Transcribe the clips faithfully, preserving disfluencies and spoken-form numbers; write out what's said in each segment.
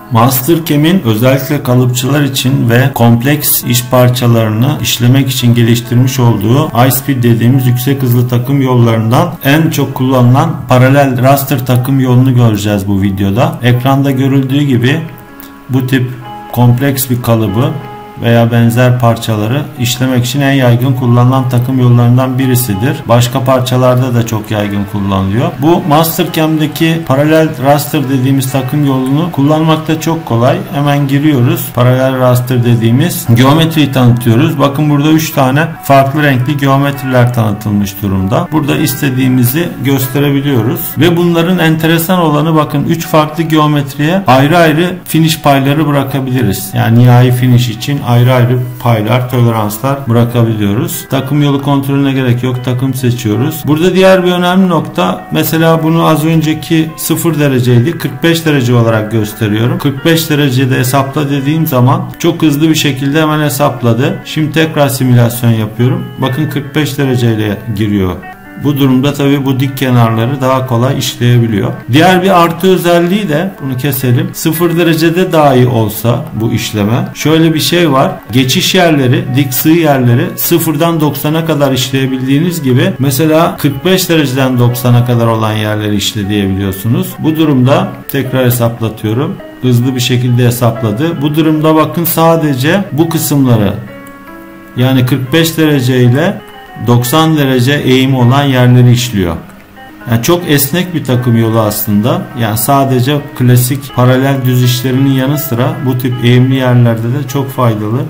Mastercam'in özellikle kalıpçılar için ve kompleks iş parçalarını işlemek için geliştirmiş olduğu high speed dediğimiz yüksek hızlı takım yollarından en çok kullanılan paralel raster takım yolunu göreceğiz bu videoda. Ekranda görüldüğü gibi bu tip kompleks bir kalıbı veya benzer parçaları işlemek için en yaygın kullanılan takım yollarından birisidir. Başka parçalarda da çok yaygın kullanılıyor. Bu Mastercam'deki paralel raster dediğimiz takım yolunu kullanmakta çok kolay. Hemen giriyoruz. Paralel raster dediğimiz geometriyi tanıtıyoruz. Bakın burada üç tane farklı renkli geometriler tanıtılmış durumda. Burada istediğimizi gösterebiliyoruz. Ve bunların enteresan olanı, bakın üç farklı geometriye ayrı ayrı finish payları bırakabiliriz. Yani nihai finish için ayrı ayrı paylar, toleranslar bırakabiliyoruz. Takım yolu kontrolüne gerek yok. Takım seçiyoruz. Burada diğer bir önemli nokta, mesela bunu az önceki sıfır dereceydi. kırk beş derece olarak gösteriyorum. kırk beş derecede hesapla dediğim zaman çok hızlı bir şekilde hemen hesapladı. Şimdi tekrar simülasyon yapıyorum. Bakın kırk beş dereceyle giriyor. Bu durumda tabii bu dik kenarları daha kolay işleyebiliyor. Diğer bir artı özelliği de, bunu keselim, sıfır derecede dahi olsa bu işleme şöyle bir şey var. Geçiş yerleri, dik sığ yerleri sıfırdan doksana kadar işleyebildiğiniz gibi mesela kırk beş dereceden doksana kadar olan yerleri işleyebiliyorsunuz. Bu durumda tekrar hesaplatıyorum. Hızlı bir şekilde hesapladı. Bu durumda bakın sadece bu kısımları, yani kırk beş derece ile doksan derece eğimi olan yerleri işliyor. Yani çok esnek bir takım yolu aslında. Yani sadece klasik paralel düz işlerinin yanı sıra bu tip eğimli yerlerde de çok faydalı.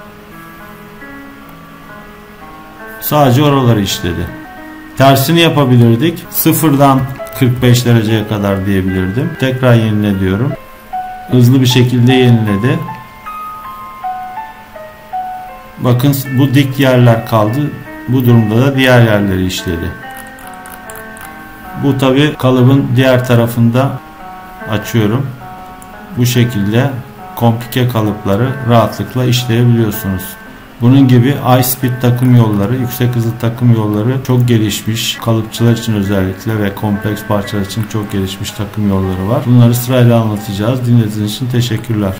Sadece oraları işledi. Tersini yapabilirdik. Sıfırdan kırk beş dereceye kadar diyebilirdim. Tekrar yenile diyorum. Hızlı bir şekilde yeniledi. Bakın bu dik yerler kaldı. Bu durumda da diğer yerleri işledi. Bu tabi kalıbın diğer tarafında açıyorum. Bu şekilde komplike kalıpları rahatlıkla işleyebiliyorsunuz. Bunun gibi high speed takım yolları, yüksek hızlı takım yolları çok gelişmiş. Kalıpçılar için özellikle ve kompleks parçalar için çok gelişmiş takım yolları var. Bunları sırayla anlatacağız. Dinlediğiniz için teşekkürler.